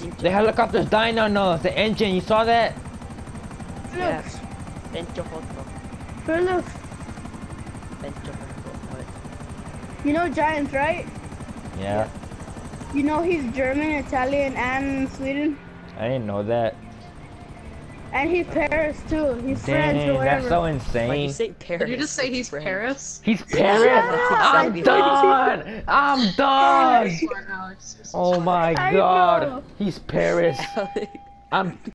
The helicopter's dying on us. The engine, you saw that? Yeah. Look, Pencho photo. bro, look. Pencho photo. What? You know Giants, right? Yeah. You know he's German, Italian, and Sweden. I didn't know that. And he's Paris too. He's French or Dang, whatever. that's so Why'd you insane. say Paris? Did you just say It's he's French. Paris? He's Paris. I'm I done. I'm done. Smart, Alex. You're so Oh smart. my I God. know. He's Paris. Alex. I'm